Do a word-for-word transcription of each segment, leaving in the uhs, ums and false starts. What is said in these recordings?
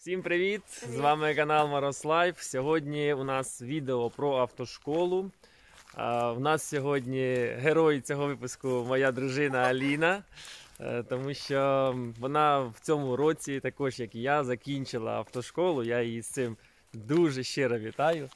Всім привіт! Привіт! З вами канал Мороз Лайф. Сьогодні у нас відео про автошколу. У нас сьогодні герой цього випуску моя дружина Аліна, тому що вона в цьому році, також як і я, закінчила автошколу. Я її з цим дуже щиро вітаю.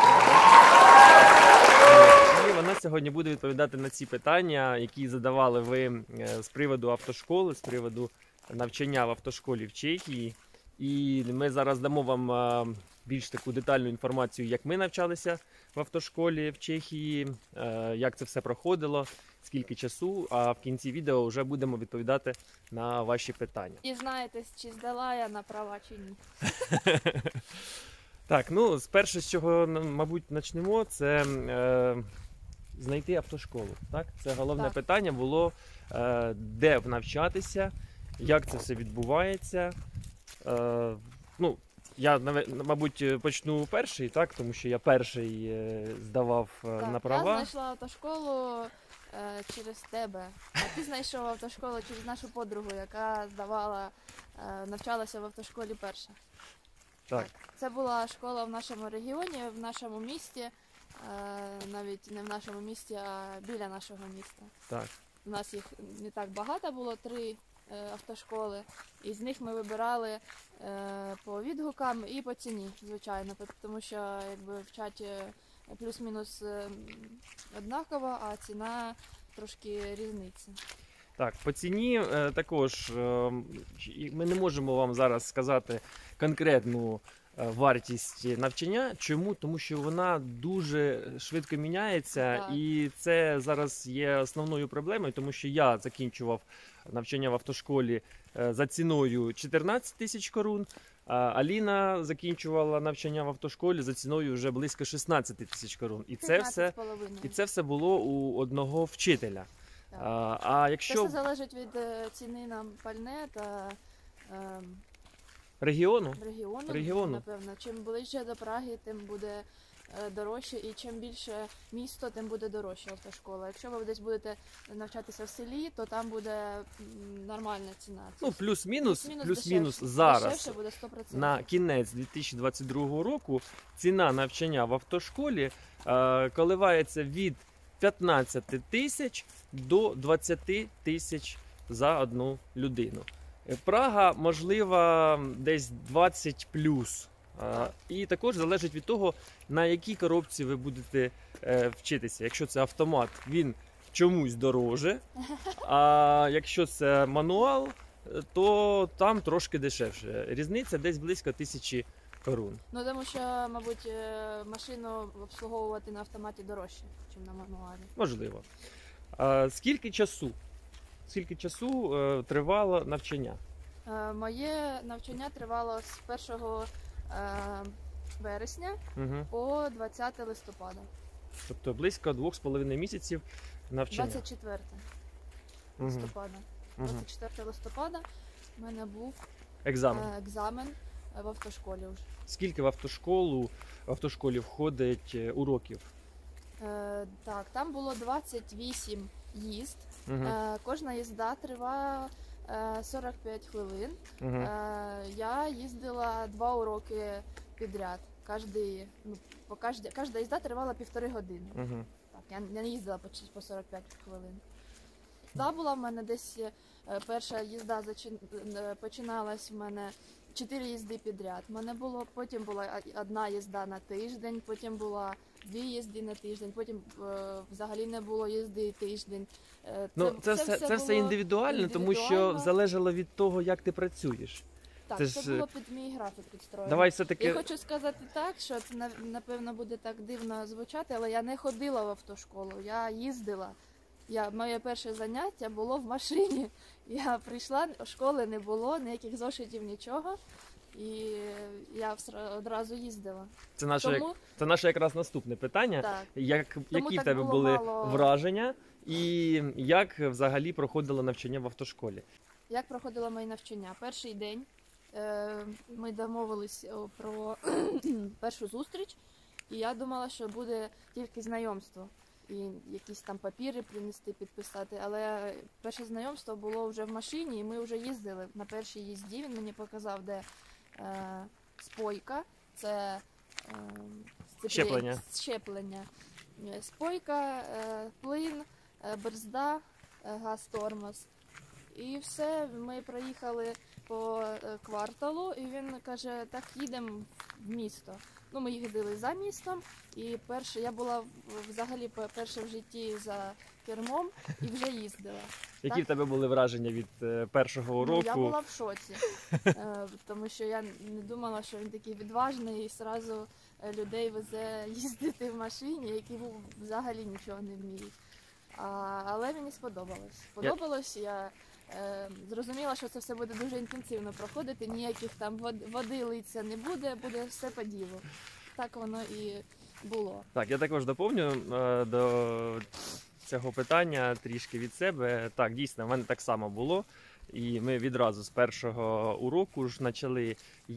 І вона сьогодні буде відповідати на ці питання, які задавали ви з приводу автошколи, з приводу навчання в автошколі в Чехії. І ми зараз дамо вам більш таку детальну інформацію, як ми навчалися в автошколі в Чехії, як це все проходило, скільки часу, а в кінці відео вже будемо відповідати на ваші питання. І знаєте, чи здала я на права, чи ні. Так, ну, перше, з чого, мабуть, почнемо, це е, знайти автошколу. Так? Це головне так. питання було, е, де навчатися, як це все відбувається. Е, ну, я, мабуть, почну перший, так? Тому що я перший е, здавав так, на права. Я знайшла автошколу е, через тебе, а ти знайшов автошколу через нашу подругу, яка здавала, е, навчалася в автошколі перша. Так. Це була школа в нашому регіоні, в нашому місті, навіть не в нашому місті, а біля нашого міста. Так. У нас їх не так багато було, три автошколи, і з них ми вибирали по відгукам і по ціні, звичайно, тому що якби вчать плюс-мінус однаково, а ціна трошки різниця. Так, по ціні е, також е, ми не можемо вам зараз сказати конкретну е, вартість навчання. Чому? Тому що вона дуже швидко міняється, так. І це зараз є основною проблемою, тому що я закінчував навчання в автошколі е, за ціною чотирнадцять тисяч корун, а Аліна закінчувала навчання в автошколі за ціною вже близько шістнадцять тисяч корун. І це все, і це все було у одного вчителя. А, а якщо... Це все залежить від ціни на пальне та е, регіону. Регіону, регіону, напевно. Чим ближче до Праги, тим буде е, дорожче, і чим більше місто, тим буде дорожча автошкола. Якщо ви десь будете навчатися в селі, то там буде нормальна ціна. Ну, плюс-мінус, плюс-мінус плюс-мінус зараз, дешевше буде сто відсотків. На кінець дві тисячі двадцять другого року, ціна навчання в автошколі е, коливається від п'ятнадцять тисяч до двадцять тисяч за одну людину. Прага, можливо, десь двадцять плюс. І також залежить від того, на якій коробці ви будете вчитися. Якщо це автомат, він чомусь дороже, а якщо це мануал, то там трошки дешевше. Різниця десь близько тисячі корун. Ну, тому що, мабуть, машину обслуговувати на автоматі дорожче, ніж на мануалі. Можливо. А скільки часу? Скільки часу е, тривало навчання? Е, моє навчання тривало з першого е, вересня угу. по двадцяте листопада. Тобто близько двох з половиною місяців навчання. двадцять четверте листопада. Угу. двадцять четверте листопада в мене був екзамен. Е, екзамен в автошколі вже. Скільки в автошколу в автошколі входить уроків? Е, так, там було двадцять вісім їзд. Угу. Е, кожна їзда триває е, сорок п'ять хвилин. Угу. Е, я їздила два уроки підряд. Кожний, ну, по кожна, кожна їзда тривала півтори години. Угу. Так, я, я не їздила по, по сорок п'ять хвилин. Та була в мене десь е, перша їзда зачин, е, починалась в мене чотири їзди підряд. В мене було, потім була одна їзда на тиждень, потім була дві їзди на тиждень, потім е, взагалі не було їзди тиждень. Е, ну, це, це, це, все, це все індивідуально, індивідуально, тому що залежало від того, як ти працюєш. Так, це, це ж... було під мій графік підстроєно. Давай все-таки... Я хочу сказати так, що це, напевно, буде так дивно звучати, але я не ходила в автошколу, я їздила. Я, моє перше заняття було в машині. Я прийшла, школи не було, ніяких зошитів, нічого. І я одразу їздила. Це наше, Тому... це наше якраз наступне питання. Так. Як, які в тебе були мало... враження і як взагалі проходило навчання в автошколі? Як проходило моє навчання? Перший день е, ми домовились про першу зустріч, і я думала, що буде тільки знайомство. І якісь там папіри принести, підписати, але перше знайомство було вже в машині, і ми вже їздили. На першій їзді він мені показав, де е, спойка, це е, сцеплє- Щеплення. щеплення. Е, Спойка, е, плин, е, борзда, е, газ-тормоз. І все, ми проїхали по е, кварталу, і він каже, так, їдемо в місто. Ну, ми їздили за містом, і перше, я була в- взагалі пе- перше в житті за кермом і вже їздила. Які Так. в тебе були враження від е, першого Ну, уроку? я була в шоці, е, тому що я не думала, що він такий відважний і одразу людей везе їздити в машині, які взагалі нічого не вміють. А, але мені сподобалось. Сподобалось, я е, зрозуміла, що це все буде дуже інтенсивно проходити, ніяких там вод- води литься не буде, буде все по ділу. Так воно і було. Так, я також доповню е, до цього питання трішки від себе. Так, дійсно, в мене так само було. І ми відразу з першого уроку ж почали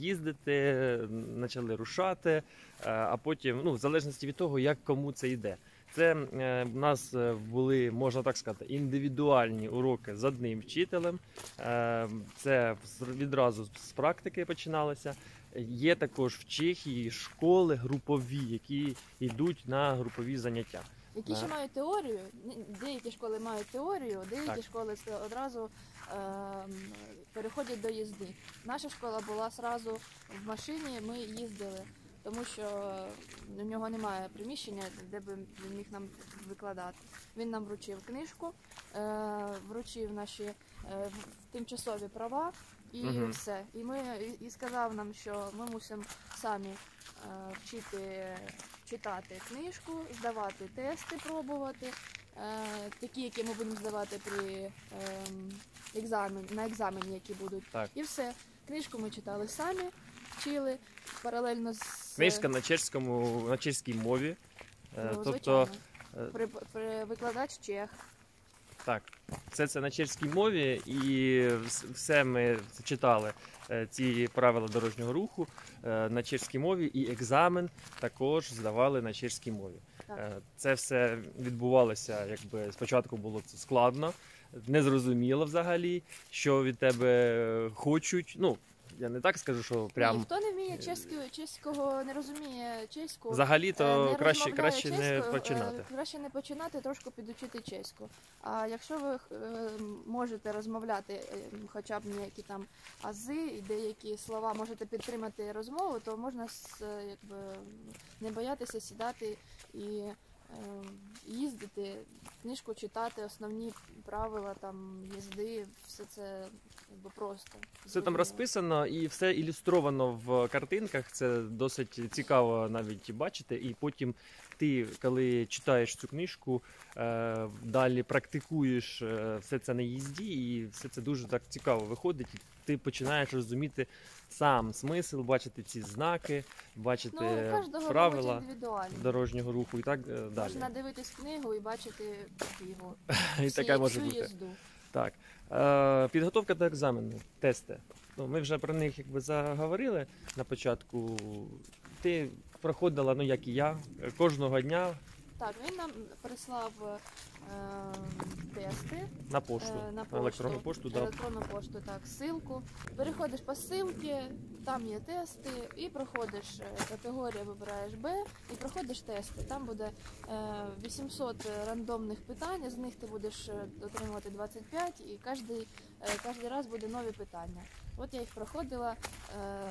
їздити, почали рушати, е, а потім, ну, в залежності від того, як кому це йде. Це е, в нас е, були, можна так сказати, індивідуальні уроки з одним вчителем. Е, це з- відразу з практики починалося. Є також в Чехії школи групові, які йдуть на групові заняття. Які ще Так. мають теорію, ні- деякі школи мають теорію, деякі Так. школи це одразу ем, переходять до їзди. Наша школа була одразу в машині, ми їздили, тому що у нього немає приміщення, де б він міг нам викладати. Він нам вручив книжку, е, вручив наші е, в- тимчасові права і Мгм. все. І, ми, і, і сказав нам, що ми мусимо самі е, вчити читати книжку, здавати тести, пробувати, е, такі, які ми будемо здавати при ем, екзамен, на екзамені, які будуть. Так. І все. Книжку ми читали самі, вчили паралельно з Книжка на чеському, на чеській мові. Е, ну, тобто, звичайно. При, при викладач чех. так, все це на чеській мові, і вс- все ми читали е, ці правила дорожнього руху е, на чеській мові, і екзамен також здавали на чеській мові. Так. Е, Це все відбувалося, якби спочатку було це складно, незрозуміло взагалі, що від тебе хочуть. Ну, я не так скажу, що прям Ні, хто не вміє чеською, чеського, не розуміє чеську, взагалі е, то не краще, розмовляє краще не чеською, е, починати. краще не починати, трошки підучити чеську. А якщо ви е, можете розмовляти е, хоча б ніякі там ази і деякі слова, можете підтримати розмову, то можна с- е, якби не боятися сідати і е, їздити, книжку читати, основні правила там їзди, все це якби просто. Все там зрозуміло. розписано і все ілюстровано в картинках. Це досить цікаво навіть бачити. І потім ти, коли читаєш цю книжку, е, далі практикуєш е, все це на їзді, і все це дуже так цікаво виходить. І ти починаєш розуміти сам смисл, бачити ці знаки, бачити Ну, у кожного правила мабуть, індивідуально. дорожнього руху і так е, далі. Можна дивитись книгу і бачити його. І всі- таке може всю бути. їзду. Так. Е, підготовка до екзамену, тести. Ну, ми вже про них якби заговорили на початку. Ти проходила, ну як і я, кожного дня Так, він нам прислав е, тести на пошту, е, на на пошту, електронну пошту. Да. електронну пошту, так, ссылку. Переходиш по ссылці, там є тести, і проходиш е, категорію, вибираєш Б і проходиш тести. Там буде е, вісімсот рандомних питань, з них ти будеш е, отримувати двадцять п'ять, і кожен, е, кожен раз буде нові питання. От я їх проходила е,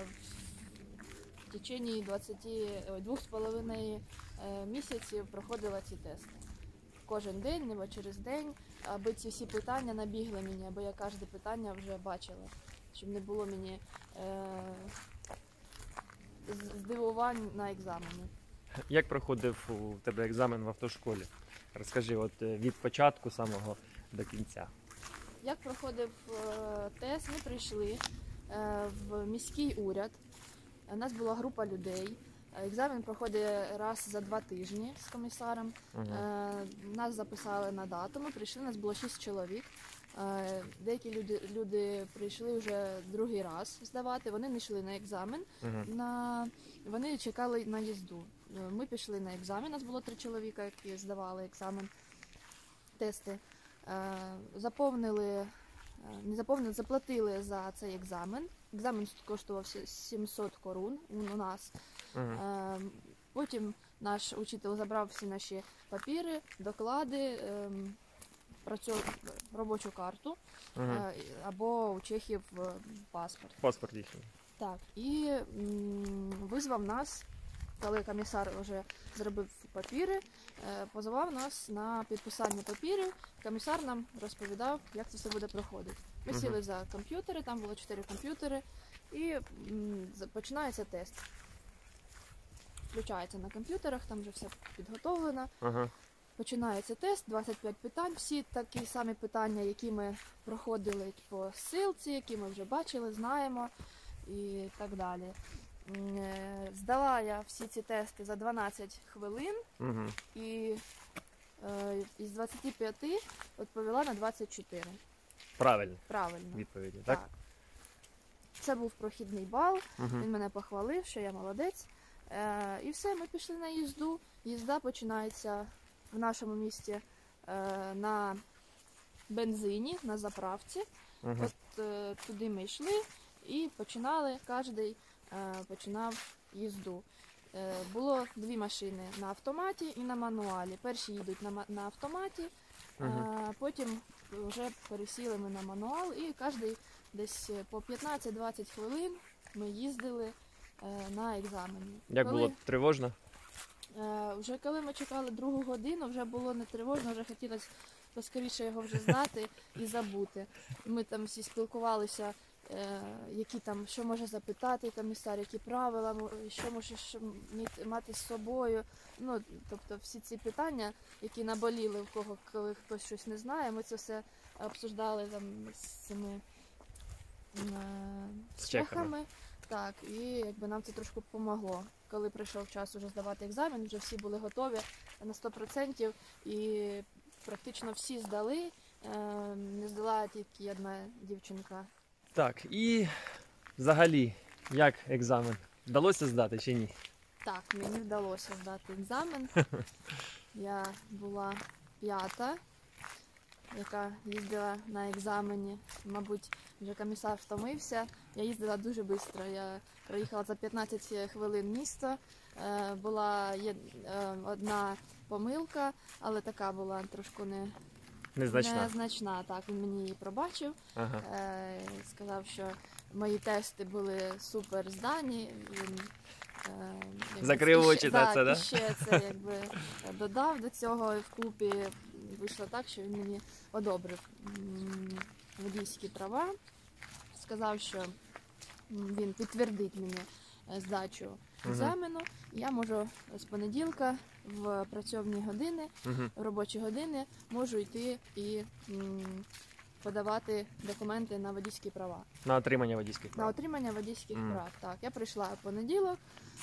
в течение двадцяти, ой, двох з половиною е, місяців проходила ці тести. Кожен день, або через день, аби ці всі питання набігли мені, аби я кожне питання вже бачила, щоб не було мені е, з- здивувань на екзамені. Як проходив у тебе екзамен в автошколі? Розкажи, от е, від початку самого до кінця. Як проходив е, тест, ми прийшли е, в міський уряд. У нас була група людей. Екзамен проходить раз за два тижні з комісаром. Угу. Е, Нас записали на дату, ми прийшли, нас було шість чоловік. Е, Деякі люди, люди прийшли вже другий раз здавати, вони не йшли на екзамен, Угу. на... вони чекали на їзду. Е, Ми пішли на екзамен, нас було три чоловіка, які здавали екзамен, тести. Е, Заповнили, е, не заповнили, заплатили за цей екзамен, екзамен коштував сімсот корун у нас. Угу. Е, потім наш учитель забрав всі наші папіри, доклади, е, працю... робочу карту, Угу. е, або у чехів е, паспорт. Паспорт їхній. Так, і м, визвав нас, коли комісар вже зробив папіри, е, позвав нас на підписання папірів. Комісар нам розповідав, як це все буде проходити. Ми Мгм. сіли за комп'ютери, там було чотири комп'ютери, і м, за- починається тест. Включається на комп'ютерах, там вже все підготовлено. Ага. Починається тест, двадцять п'ять питань, всі такі самі питання, які ми проходили по ссилці, які ми вже бачили, знаємо і так далі. М, е, Здала я всі ці тести за дванадцять хвилин Угу. і е, із двадцяти п'яти відповіла на двадцять чотири. Правильно. Правильно. Відповіді, так? Так. Це був прохідний бал, Угу. він мене похвалив, що я молодець. Е, і все, ми пішли на їзду. Їзда починається в нашому місті е, на бензині, на заправці. Угу. От е, туди ми йшли і починали, кожен е, починав їзду. Е, було дві машини на автоматі і на мануалі. Перші їдуть на, ма- на автоматі, Угу. а потім вже пересіли ми на мануал і кожен десь по п'ятнадцять-двадцять хвилин ми їздили е, на екзамені. Як Коли- було тривожно? Е, Вже коли ми чекали другу годину, вже було не тривожно, вже хотілося поскоріше його вже здати і забути. Ми там всі спілкувалися, е, які там, що може запитати комісар, які правила, мо- що можеш міти- мати з собою. Ну, тобто всі ці питання, які наболіли в кого, коли хтось щось не знає, ми це все обсуждали там з цими е, З чехами. чехами. Так, і якби нам це трошки допомогло. Коли прийшов час уже здавати екзамен, вже всі були готові на сто відсотків і практично всі здали. Е, Не здала тільки одна дівчинка. Так, і взагалі, як екзамен? Вдалося здати чи ні? Так, мені вдалося здати екзамен. Я була п'ята, яка їздила на екзамені. Мабуть, вже комісар втомився. Я їздила дуже швидко. Я проїхала за п'ятнадцять хвилин місто. Е, Була є- е, одна помилка, але така була трошки не, Незначна. незначна. Так, він мені її пробачив. Ага. Е, Сказав, що мої тести були супер здані. Він е, якби Закрив іще- очі на так, це, да? і ще це якби додав до цього, і вкупі вийшло так, що він мені одобрив м, водійські права. Сказав, що м, він підтвердить мені е, здачу екзамену. Я можу з понеділка в працьовні години, Угу. в робочі години можу йти і м, подавати документи на водійські права. На отримання водійських На прав. отримання водійських Мгм. прав. Так, я прийшла в понеділок,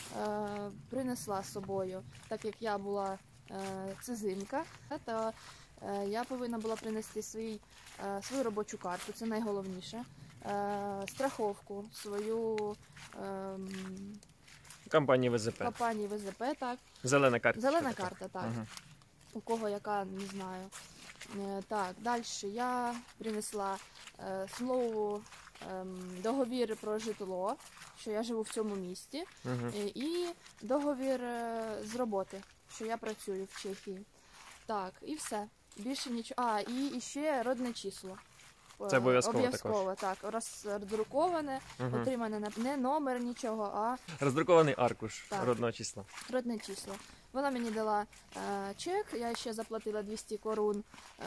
е, принесла з собою, так як я була е, цизинка, то е, я повинна була принести свій, е, свою робочу карту, це найголовніше, е, страховку, свою ем, Компанії ВЗП. компанію ВЗП, так, Зелена карта. зелена карта, так. Угу. У кого яка, не знаю. Е, Так, далі я принесла е, слово ем, договір про житло, що я живу в цьому місті, Угу. е, і договір е, з роботи, що я працюю в Чехії. Так, і все. Більше нічого. А, і, і ще родне число. Це Е, обов'язково Обов'язково, так. Роздруковане, Угу. отримане на- не номер нічого, а Роздрукований аркуш Так. родного числа. родне число. Вона мені дала е, чек, я ще заплатила двісті корун е,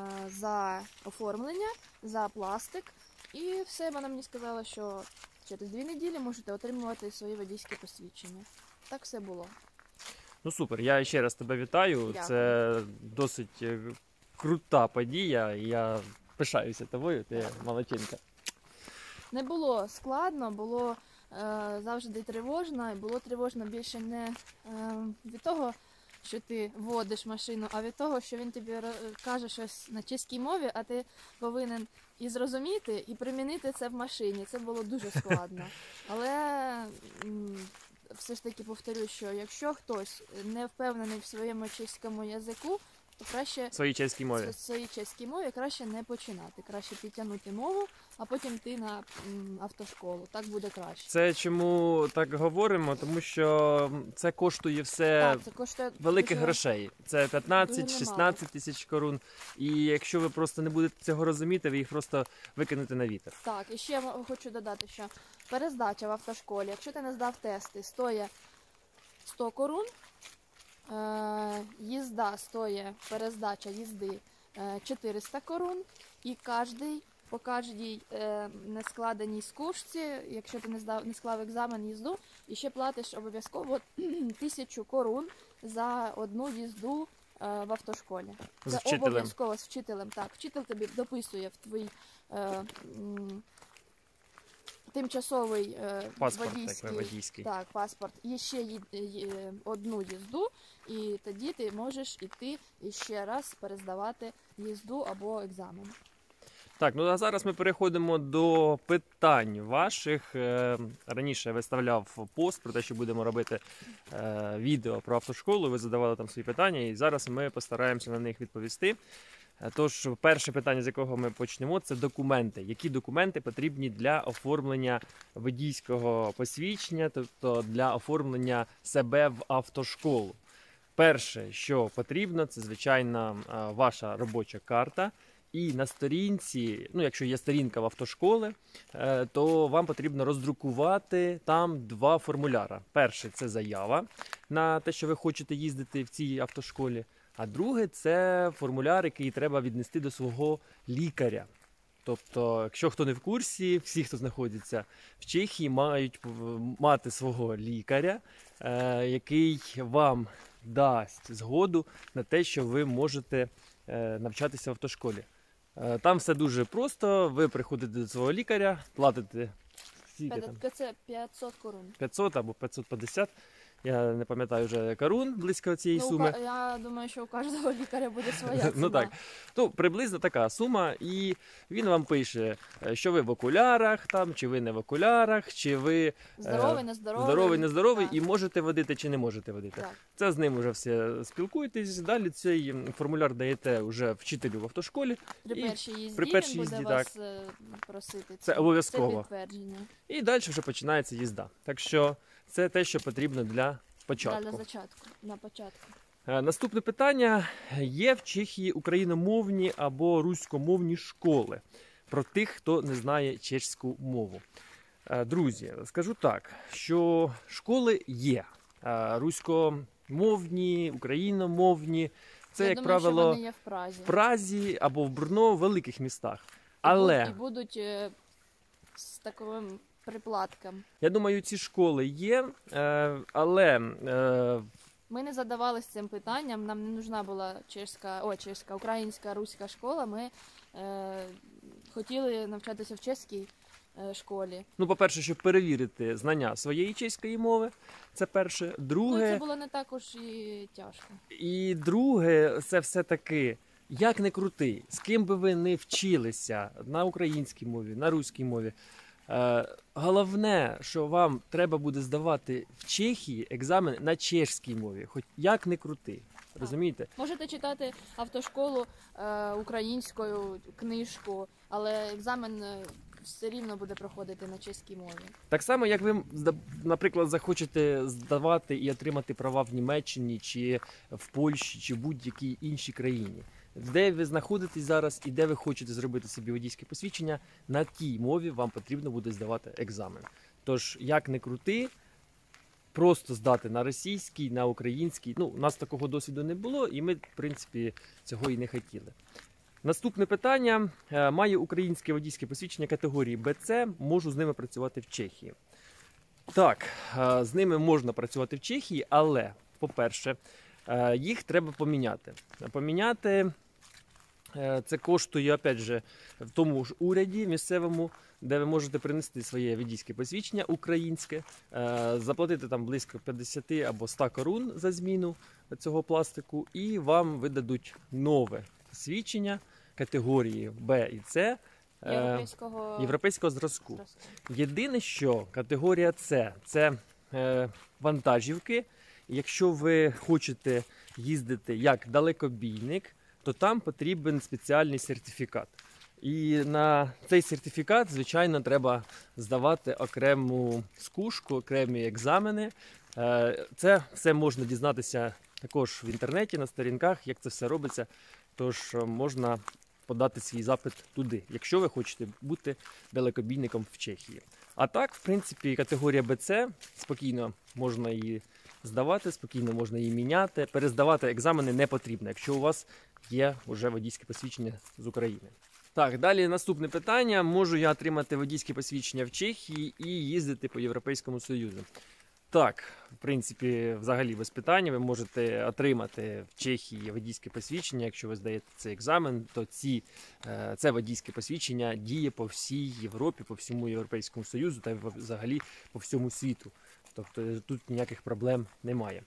за оформлення, за пластик. І все, вона мені сказала, що через дві неділі можете отримувати свої водійські посвідчення. Так все було. Ну супер, я ще раз тебе вітаю. Дякую. Це досить е, крута подія. і Я пишаюся тобою, ти молодчинка. Не було складно, було е, завжди тривожно, і було тривожно більше не е, від того, що ти водиш машину, а від того, що він тобі ро- каже щось на чеській мові, а ти повинен і зрозуміти, і примінити це в машині. Це було дуже складно. Але м, все ж таки повторюю, що якщо хтось не впевнений в своєму чеському язику, то краще В своїй чеській мові. в своїй чеській мові краще не починати. Краще підтягнути мову, а потім йти на м, автошколу. Так буде краще. Це чому так говоримо? Тому що це коштує все Так, це коштує великих дуже- грошей. Це Дуже п'ятнадцять-шістнадцять тисяч корун. І якщо ви просто не будете цього розуміти, ви їх просто викинете на вітер. Так, і ще я хочу додати, що перездача в автошколі, якщо ти не здав тести, стоїть сто корун, е, їзда стоїть, перездача їзди е, чотириста корун, і кожний, по кожній е, нескладеній скушці, якщо ти не здав, не склав екзамен їзду, і ще платиш обов'язково тисячу корун за одну їзду е, в автошколі. З Це вчителем. обов'язково з вчителем. Так, вчитель тобі дописує в твій е, м, тимчасовий е, Паспорт водійський, такий водійський. так, паспорт, і ще ї- ї- одну їзду, і тоді ти можеш іти і ще раз перездавати їзду або екзамен. Так, ну а зараз ми переходимо до питань ваших. Е, Раніше я виставляв пост про те, що будемо робити е, відео про автошколу. Ви задавали там свої питання, і зараз ми постараємося на них відповісти. Е, Тож, перше питання, з якого ми почнемо, це документи. Які документи потрібні для оформлення водійського посвідчення, тобто для оформлення себе в автошколу? Перше, що потрібно, це звичайно е, ваша робоча карта. І на сторінці, ну якщо є сторінка в автошколи, е, то вам потрібно роздрукувати там два формуляри. Перший це заява на те, що ви хочете їздити в цій автошколі. А другий це формуляр, який треба віднести до свого лікаря. Тобто, якщо хто не в курсі, всі, хто знаходиться в Чехії, мають мати свого лікаря, е, який вам дасть згоду на те, що ви можете е, навчатися в автошколі. Е, Там все дуже просто. Ви приходите до свого лікаря, платите скільки там? П'ят- Це п'ятсот корун. п'ятсот або п'ятсот п'ятдесят. Я не пам'ятаю вже корун близько цієї Ну, у суми. ка- я думаю, що у кожного лікаря буде своя ціна. Ну так. Ну, приблизно така сума, і він вам пише, е, що ви в окулярах, там, чи ви не в окулярах, чи ви Здоровий, е, нездоровий. здоровий, нездоровий, Так. і можете водити, чи не можете водити. Так. Це з ним вже все спілкуєтесь. Далі цей формуляр даєте вже вчителю в автошколі, При І першій їзді при першій він буде їзді, вас е, просити. Це обов'язково. Це підтвердження. і далі вже починається їзда. Так що це те, що потрібно для початку. Для зачатку, на початку. Е, Наступне питання. Є в Чехії україномовні або руськомовні школи? Про тих, хто не знає чеську мову. Е, Друзі, скажу так, що школи є. Е, Руськомовні, україномовні. Це, Я як думаю, правило, що вони є в Празі. в Празі або в Брно, в великих містах. І Але будуть- І будуть е, з таким приплатком. я думаю, ці школи є, е, але е, Ми не задавалися цим питанням, нам не нужна була чешська, о, чешська, українська, руська школа. Ми е, хотіли навчатися в чеській е, школі. ну, по-перше, щоб перевірити знання своєї чеської мови, це перше. Ну, Друге, це було не також і тяжко. і друге, це все-таки, як не крути, з ким би ви не вчилися на українській мові, на руській мові. Е, головне, що вам треба буде здавати в Чехії екзамен на чешській мові, хоч як не крути. Розумієте? Можете читати автошколу е, українською книжку, але екзамен е, все рівно буде проходити на чеській мові. Так само, як ви, зда- наприклад, захочете здавати і отримати права в Німеччині, чи в Польщі, чи будь-якій іншій країні. Де ви знаходитесь зараз і де ви хочете зробити собі водійське посвідчення, на тій мові вам потрібно буде здавати екзамен. Тож, як не крути, просто здати на російській, на українській. Ну, у нас такого досвіду не було, і ми, в принципі, цього і не хотіли. Наступне питання. Е, Маю українське водійське посвідчення категорії Б С, можу з ними працювати в Чехії. Так, е, з ними можна працювати в Чехії, але, по-перше, е, їх треба поміняти. Поміняти е, це коштує, опять же, в тому ж уряді місцевому, де ви можете принести своє водійське посвідчення українське, е, заплатити там близько п'ятдесят або сто корун за зміну цього пластику, і вам видадуть нове посвідчення категорії Б і С е, Європейського європейського зразку. зразку. Єдине, що категорія С – це е, вантажівки. Якщо ви хочете їздити як далекобійник, то там потрібен спеціальний сертифікат. І на цей сертифікат, звичайно, треба здавати окрему скушку, окремі екзамени. Це все можна дізнатися також в інтернеті, на сторінках, як це все робиться. Тож можна подати свій запит туди, якщо ви хочете бути далекобійником в Чехії. А так, в принципі, категорія Б С, спокійно можна її здавати, спокійно можна її міняти. Перездавати екзамени не потрібно, якщо у вас є вже водійське посвідчення з України. Так, далі наступне питання. Можу я отримати водійське посвідчення в Чехії і їздити по Європейському Союзу? Так, в принципі, взагалі без питання. Ви можете отримати в Чехії водійське посвідчення. Якщо ви здаєте цей екзамен, то ці, це водійське посвідчення діє по всій Європі, по всьому Європейському Союзу та взагалі по всьому світу. Тобто тут ніяких проблем немає.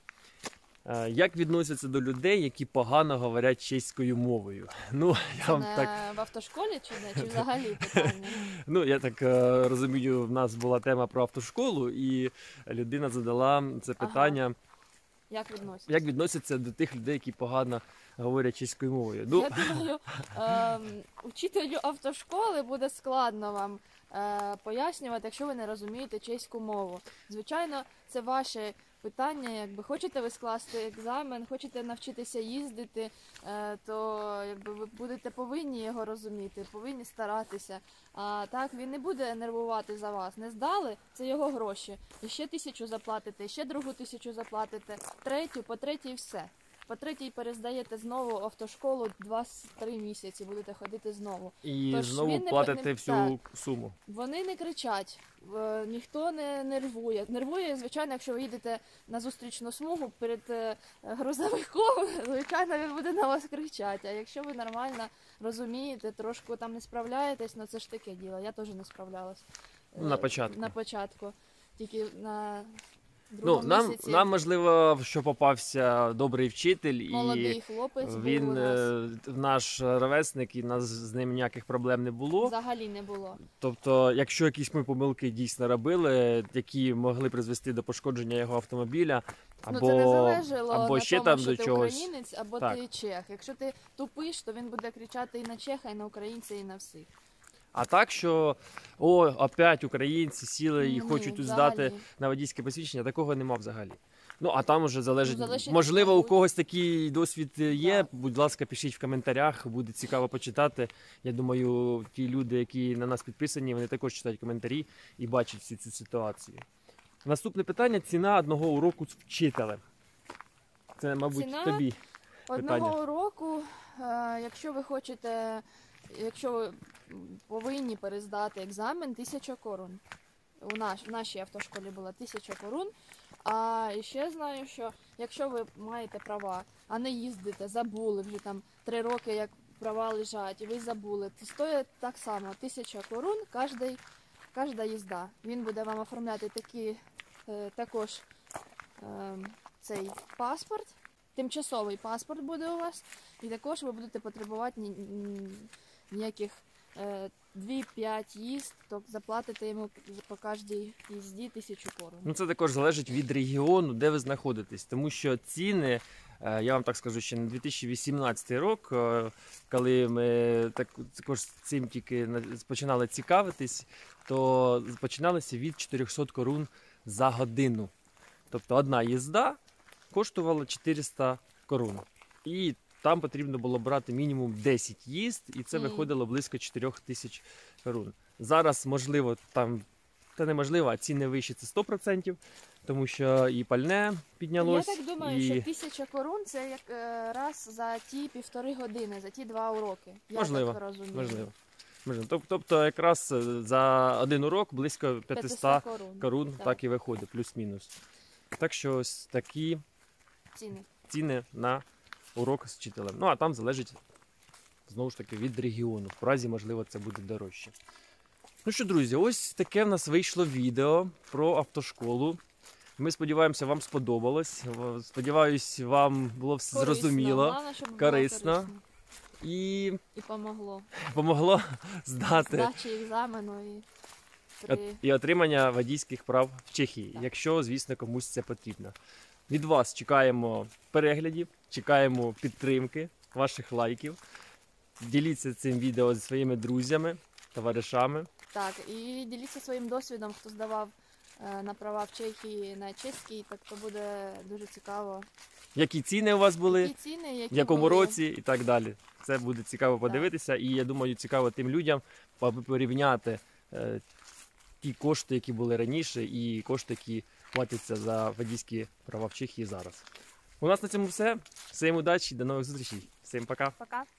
Як відносяться до людей, які погано говорять чеською мовою? Ну, я Це вам не так... в автошколі чи не? Чи взагалі питання? Ну, я так е, розумію, в нас була тема про автошколу, і людина задала це питання. Ага. Як відносяться? Як відносяться до тих людей, які погано говорять чеською мовою? Ну... Я думаю, е, учителю автошколи буде складно вам е, пояснювати, якщо ви не розумієте чеську мову. Звичайно, це ваше питання, якби хочете ви скласти екзамен, хочете навчитися їздити, е, то якби ви будете повинні його розуміти, повинні старатися. А так він не буде нервувати за вас. Не здали, це його гроші. І ще тисячу заплатите, ще другу тисячу заплатите, третю, по третій все. По третій перездаєте знову автошколу два-три місяці, будете ходити знову. І Тож знову він не- платите не- всю суму. Вони не кричать, е, ніхто не нервує. Нервує, звичайно, якщо ви їдете на зустрічну смугу перед е, грузовиком, звичайно, він буде на вас кричати. А якщо ви нормально розумієте, трошки там не справляєтесь, ну це ж таке діло, я теж не справлялась. Е, На початку. На початку. Тільки на Ну, другому нам, місяці нам можливо, що попався добрий вчитель, молодий і хлопець був він у нас. е, наш ровесник, і нас з ним ніяких проблем не було. Взагалі не було. Тобто, якщо якісь ми помилки дійсно робили, які могли призвести до пошкодження його автомобіля, або, ну, це не залежало або на ще тому, там що до ти чогось. українець, або Так. ти чех. Якщо ти тупиш, то він буде кричати і на чеха, і на українця, і на всіх. А так, що о, опять українці сіли і Ні, хочуть тут взагалі. здати на водійське посвідчення, такого нема взагалі. Ну, а там вже залежить, Ну, залежить, можливо, у мабуть. когось такий досвід є, Так. будь ласка, пишіть в коментарях, буде цікаво почитати. Я думаю, ті люди, які на нас підписані, вони також читають коментарі і бачать всю цю ситуацію. Наступне питання – ціна одного уроку з вчителем. Це, мабуть, Ціна тобі Одного питання. уроку, е, якщо ви хочете, якщо ви повинні перездати екзамен, тисяча корун. У наш, в нашій автошколі була тисяча корун. А ще знаю, що якщо ви маєте права, а не їздите, забули вже там три роки, як права лежать, і ви забули, то стоїть так само тисяча корун кожна, кожна їзда. Він буде вам оформляти такі, е, також е, цей паспорт. Тимчасовий паспорт буде у вас, і також ви будете потребувати ні- ні- ніяких е, дві-п'ять їзд, тобто заплатите йому по кожній їзді тисячу корун. Ну, це також залежить від регіону, де ви знаходитесь. Тому що ціни, е, я вам так скажу, ще на дві тисячі вісімнадцятий рік, е, коли ми так, також цим тільки на- починали цікавитись, то починалися від чотириста корун за годину. Тобто одна їзда коштувала чотириста корун. І там потрібно було брати мінімум десять їзд, і це Мгм. виходило близько чотири тисячі корун. Зараз, можливо, там, та неможливо, а ціни вищі це сто відсотків, тому що і пальне піднялось. Я так думаю, і... що тисяча корун це як е, раз за ті півтори години, за ті два уроки. Я Можливо, так розумію. Можливо. Можливо. Тоб- Тобто якраз е, за один урок близько п'ятсот корун. корун Так. так і виходить, плюс-мінус. Так що ось такі Ціни. ціни на урок з вчителем. Ну, а там залежить, знову ж таки, від регіону. В Празі, можливо, це буде дорожче. Ну що, друзі, ось таке в нас вийшло відео про автошколу. Ми сподіваємося, вам сподобалось. Сподіваюсь, вам було все Корисно. зрозуміло Головне, щоб було корисно. корисно. і І помогло. допомогло здати Здачі екзамену і от- при... і отримання водійських прав в Чехії, Так. якщо, звісно, комусь це потрібно. Від вас чекаємо переглядів, чекаємо підтримки, ваших лайків. Діліться цим відео зі своїми друзями, товаришами. Так, і діліться своїм досвідом, хто здавав е, на права в Чехії на чеський, так то буде дуже цікаво. Які ціни у вас були, Які ціни, які в якому були. році і так далі. Це буде цікаво подивитися, і я думаю, цікаво тим людям порівняти е, ті кошти, які були раніше, і кошти, які платяться за водійські права в Чехії зараз. У нас на цьому все. Всім удачі, до нових зустрічей. Всім пока. Пока.